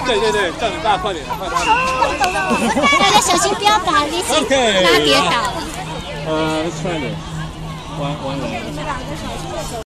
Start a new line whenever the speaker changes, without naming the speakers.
对对对，叫你爸快点，快点。
大家小心不要把力气拉跌倒。
Let's try this. One.